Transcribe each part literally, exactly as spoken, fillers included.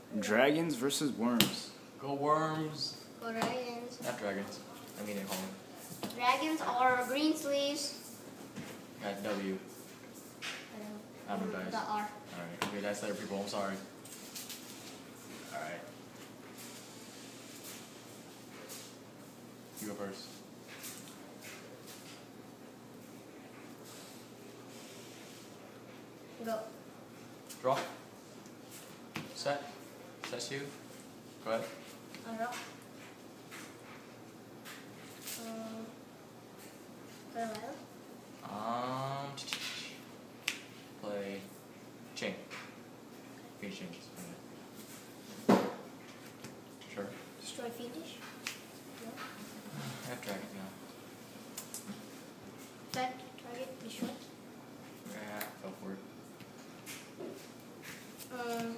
Dragons versus worms. Go worms. Go dragons. Not dragons. I mean, at home. Dragons are green sleeves. Got W. I I'm don't a dice. The R. Alright. Okay, dice later, people. I'm sorry. Alright. You go first. Go. Draw. Set. Set you. Go ahead. I draw. Um. Play Lila. Um. Play. Chain. Fiendish chains. Sure. Destroy Fiendish. No. I have dragon now. Effect. Target. Destroy. Yeah, go for it. Um.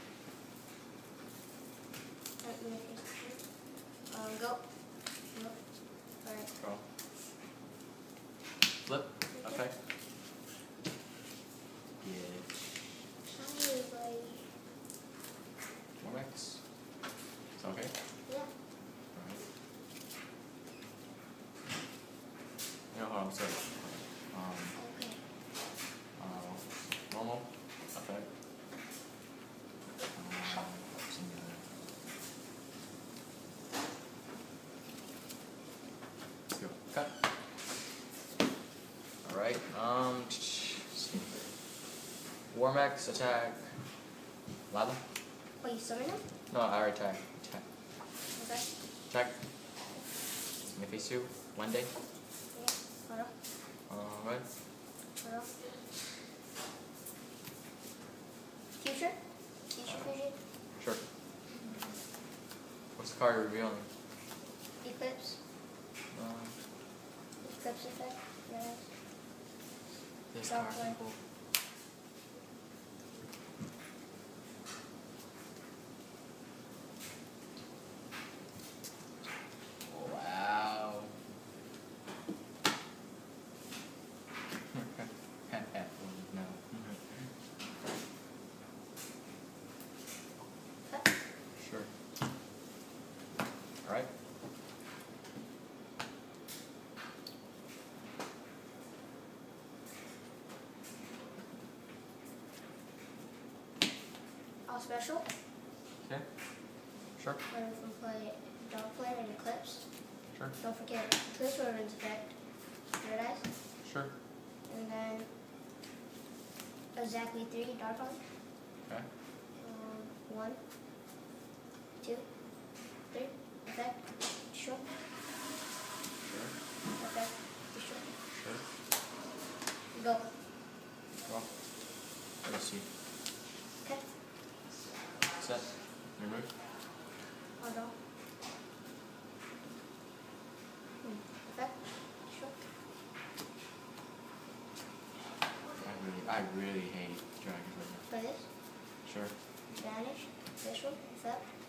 Um. Go. Go. Alright. Draw. Flip. Effect. Yeah. More max. Is that okay? Yeah. Alright. No, hold on, sorry. Um, Okay. uh, normal. Effect. Um, let's go. Cut. Alright, um, Warmax, attack. Lava? Wait, you summon him? No, I already attack. Attack. Okay. Attack. Mephisto, Wendy. Yeah. Hold on. Alright. Hold on. Future? Future fusion? Sure. What's the card you're revealing? Eclipse? Um, Eclipse effect? Yes. this Dark card, one. people. Wow. No. Cut. Sure. Alright. All special? Okay. Sure. Where we can play Dark Flare and Eclipse. Sure. Don't forget Eclipse Rodent's effect. Paradise. Sure. And then exactly three Dark Arm. Okay. Um, one, two, three. Effect. Destroy. Sure. Effect. Destroy. Sure. Go. Draw. Let me see. Okay. Set. Remove. I'll draw. Hmm. Effect. Destroy. I really, I really hate dragons right now. Play this. Sure. Vanish. This one. Effect.